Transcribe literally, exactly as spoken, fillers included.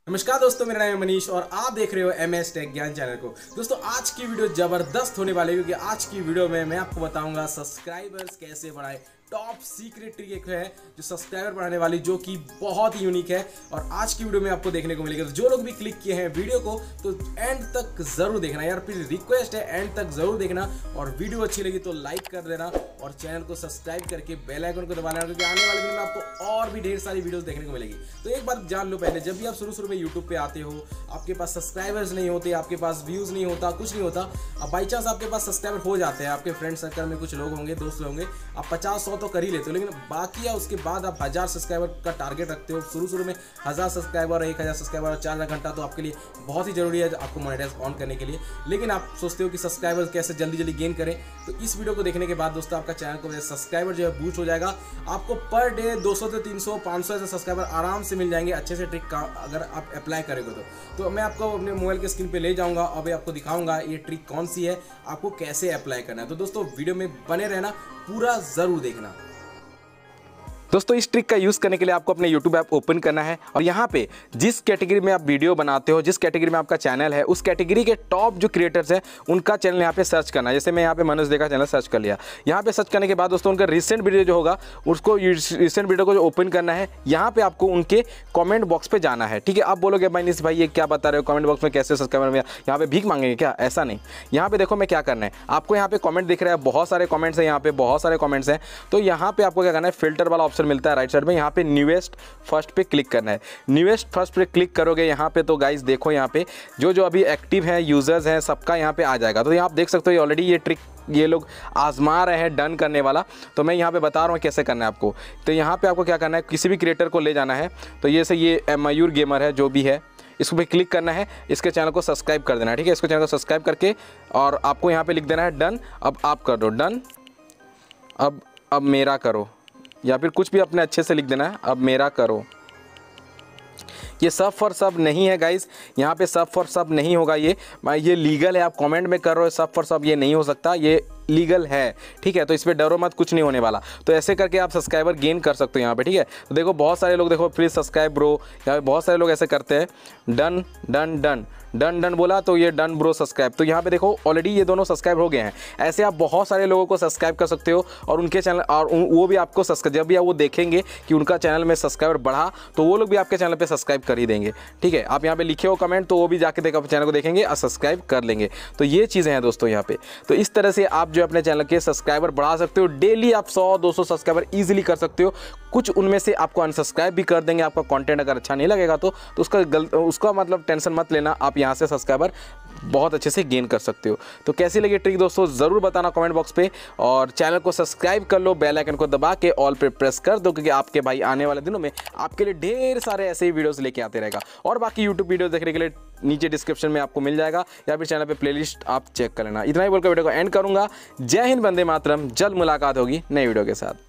नमस्कार दोस्तों, मेरा नाम है मनीष और आप देख रहे हो एम एस टेक ज्ञान चैनल को। दोस्तों आज की वीडियो जबरदस्त होने वाली है क्योंकि आज की वीडियो में मैं आपको बताऊंगा सब्सक्राइबर्स कैसे बढ़ाए। टॉप सीक्रेट ट्रिक एक है जो सब्सक्राइबर बढ़ाने वाली, जो कि बहुत ही यूनिक है और आज की वीडियो में आपको देखने को मिलेगा। तो जो लोग भी क्लिक किए हैं वीडियो को तो एंड तक जरूर देखना यार, प्लीज रिक्वेस्ट है एंड तक जरूर देखना। और वीडियो अच्छी लगी तो लाइक कर देना और चैनल को सब्सक्राइब करके बेल आइकन को दबा लेना क्योंकि आने वाले दिन में आपको और भी ढेर सारी वीडियोस देखने को मिलेगी। तो एक बात जान लो, पहले जब भी आप शुरू शुरू में यूट्यूब पे आते हो, आपके पास सब्सक्राइबर्स नहीं होते, आपके पास व्यूज नहीं होता, कुछ नहीं होता। अब बाई चांस आपके पास सब्सक्राइबर हो जाते हैं, आपके फ्रेंड सर्कल में कुछ लोग होंगे, दोस्त होंगे, आप पचास सौ तो कर ही लेते हो, लेकिन बाकी है उसके बाद आप हजार सब्सक्राइबर का टारगेट रखते हो। शुरू शुरू में हजार सब्सक्राइबर, एक हजार सब्सक्राइबर और चार हजार घंटा तो आपके लिए बहुत ही जरूरी है आपको मोनेटाइज ऑन करने के लिए। लेकिन आप सोचते हो कि सब्सक्राइबर कैसे जल्दी जल्दी गेन करें, तो इस वीडियो को देखने के बाद दोस्तों आपका चैनल को सब्सक्राइबर जो है बूस्ट हो जाएगा। आपको पर डे दो सौ से तीन सौ पाँच सौ ऐसे सब्सक्राइबर आराम से मिल जाएंगे अच्छे से ट्रिक का अगर आप अप्लाई करेंगे तो। तो मैं आपको अपने मोबाइल के स्क्रीन पे ले जाऊंगा और मैं आपको दिखाऊंगा ये ट्रिक कौन सी है, आपको कैसे अप्लाई करना है। तो दोस्तों वीडियो में बने रहना, पूरा जरूर देखना। दोस्तों इस ट्रिक का यूज़ करने के लिए आपको अपने YouTube ऐप ओपन करना है और यहाँ पे जिस कैटेगरी में आप वीडियो बनाते हो, जिस कैटेगरी में आपका चैनल है, उस कैटेगरी के टॉप जो क्रिएटर्स हैं उनका चैनल यहाँ पे सर्च करना है। जैसे मैं यहाँ पे मनोज दे का चैनल सर्च कर लिया। यहाँ पे सर्च करने के बाद दोस्तों उनका रिसेंट वीडियो जो होगा उसको रिसेंट वीडियो को जो ओपन करना है, यहाँ पे आपको उनके कॉमेंट बॉक्स पर जाना है। ठीक है, आप बोलोगे भाई निश भाई ये क्या बता रहे हो, कॉमेंट बॉक्स में कैसे सब्सक्राइबर में यहाँ पे भीख मांगेंगे क्या? ऐसा नहीं। यहाँ पे देखो मैं क्या करना है, आपको यहाँ पे कॉमेंट दिख रहा है, बहुत सारे कॉमेंट्स हैं, यहाँ पे बहुत सारे कॉमेंट्स हैं। तो यहाँ पे आपको क्या करना है, फिल्टर वाला ऑप्शन मिलता है राइट साइड में, यहाँ पे न्यूएस्ट फर्स्ट पे क्लिक करना है। न्यूएस्ट फर्स्ट पे क्लिक करोगे यहाँ पे तो गाइस देखो यहाँ पे जो जो अभी एक्टिव हैं यूजर्स हैं सबका यहाँ पे आ जाएगा। तो यहाँ आप देख सकते हो ऑलरेडी ये ट्रिक ये लोग आजमा रहे हैं डन करने वाला। तो मैं यहाँ पे बता रहा हूँ कैसे करना है आपको। तो यहाँ पे आपको क्या करना है, किसी भी क्रिएटर को ले जाना है। तो ये से ये मयूर गेमर है जो भी है, इस पर क्लिक करना है, इसके चैनल को सब्सक्राइब कर देना है। ठीक है, इसको चैनल को सब्सक्राइब करके और आपको यहाँ पे लिख देना है डन। अब आप कर दो डन, अब अब मेरा करो, या फिर कुछ भी अपने अच्छे से लिख देना है, अब मेरा करो। ये सब फॉर सब नहीं है गाइस, यहाँ पे सब फॉर सब नहीं होगा, ये ये लीगल है। आप कमेंट में कर रहे हो सब फॉर सब, ये नहीं हो सकता, ये लीगल है। ठीक है, तो इस पर डरो मत, कुछ नहीं होने वाला। तो ऐसे करके आप सब्सक्राइबर गेन कर सकते हो यहाँ पे। ठीक है, तो देखो बहुत सारे लोग देखो प्लीज़ सब्सक्राइब ब्रो, यहाँ पे बहुत सारे लोग ऐसे करते हैं done done done done done बोला तो ये डन ब्रो सब्सक्राइब। तो यहाँ पे देखो ऑलरेडी ये दोनों सब्सक्राइब हो गए हैं। ऐसे आप बहुत सारे लोगों को सब्सक्राइब कर सकते हो और उनके चैनल और वो भी आपको सब्सक्राइब, जब भी आप वो देखेंगे कि उनका चैनल में सब्सक्राइबर बढ़ा तो वो लोग भी आपके चैनल पे सब्सक्राइब कर ही देंगे। ठीक है, आप यहाँ पे लिखे हो कमेंट तो वो भी जाके देखो चैनल को देखेंगे और सब्सक्राइब कर लेंगे। तो ये चीज़ें हैं दोस्तों यहाँ पे। तो इस तरह से आप जो अपने चैनल के सब्सक्राइबर बढ़ा सकते हो। डेली आप सौ दो सौ सब्सक्राइबर ईजिली कर सकते हो। कुछ उनमें से आपको अनसब्सक्राइब भी कर देंगे, आपका कंटेंट अगर अच्छा नहीं लगेगा तो, तो उसका गलत उसका मतलब टेंशन मत लेना, आप यहाँ से सब्सक्राइबर बहुत अच्छे से गेन कर सकते हो। तो कैसी लगी ट्रिक दोस्तों ज़रूर बताना कमेंट बॉक्स पे और चैनल को सब्सक्राइब कर लो, बेल आइकन को दबा के ऑल पे प्रेस कर दो क्योंकि आपके भाई आने वाले दिनों में आपके लिए ढेर सारे ऐसे ही वीडियोस लेके आते रहेगा। और बाकी यूट्यूब वीडियो देखने के लिए नीचे डिस्क्रिप्शन में आपको मिल जाएगा या फिर चैनल पे प्लेलिस्ट आप चेक कर लेना। इतना ही बोलकर वीडियो को एंड करूंगा। जय हिंद, वंदे मातरम। जल्द मुलाकात होगी नई वीडियो के साथ।